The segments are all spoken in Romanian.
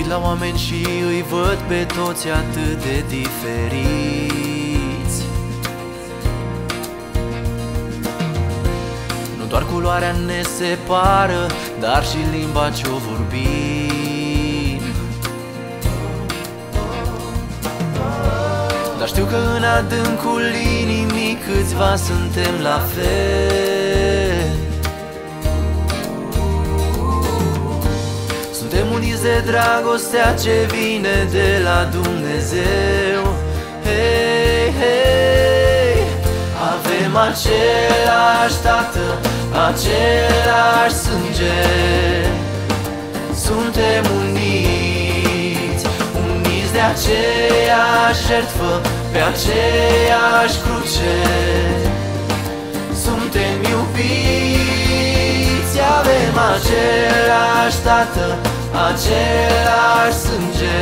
la oameni și îi văd pe toți atât de diferiți. Nu doar culoarea ne separă, dar și limba ce-o vorbim. Dar știu că în adâncul inimii câțiva suntem la fel. Suntem uniți de dragostea ce vine de la Dumnezeu. Hei, hei, avem același Tată, același sânge. Suntem uniți, uniți de aceeași jertfă, pe aceeași cruce. Suntem iubiți, avem același Tată, același sânge.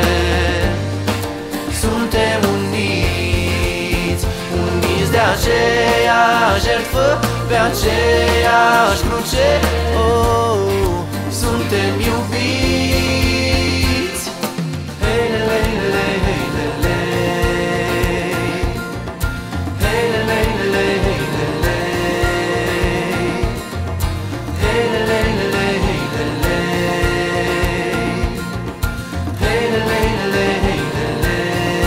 Suntem uniți, uniți de aceeași jertfă, pe aceeași cruce. Oh, suntem iubiți. Hei, lele, lele, hei, lele. Hei, lele, lele, hei, lele. Hei, lele, lele, hei, lele. Hei, lele, lele, hei, lele.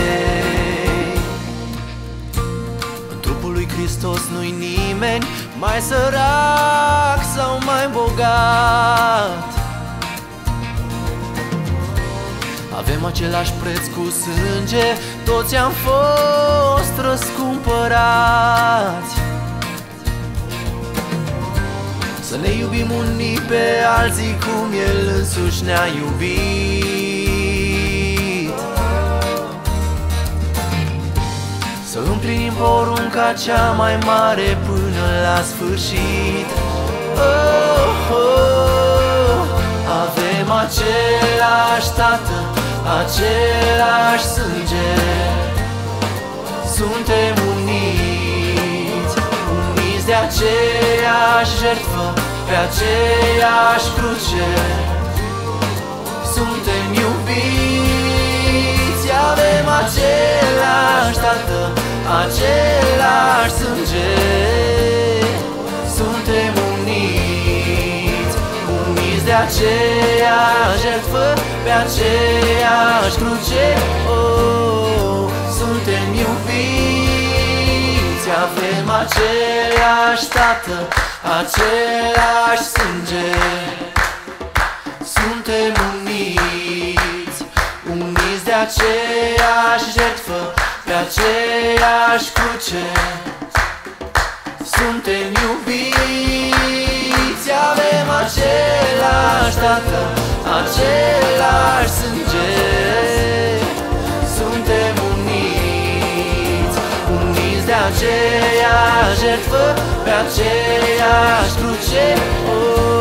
În trupul lui Hristos nu-i nimeni mai sărac sau mai bogat. Avem același preț cu sânge, toți am fost răscumpărați. Să ne iubim unii pe alții cum El însuși ne-a iubit. Să împlinim porunca cea mai mare până la sfârșit. Oh, oh, avem același Tată, același sânge. Suntem uniți, uniți de aceeași jertfă, pe aceeași cruce. Suntem iubiți, avem același Tată, același sânge. Suntem uniți, uniți de aceeași jertfă, pe aceeași cruce. Oh, suntem iubiți, avem același Tată, același sânge. Suntem uniți, uniți de aceeași jertfă, pe aceeași cruce. Suntem iubiți, avem același Tată, același sânge. Suntem uniți, uniți de aceeași jertfă, pe aceeași cruce. Oh.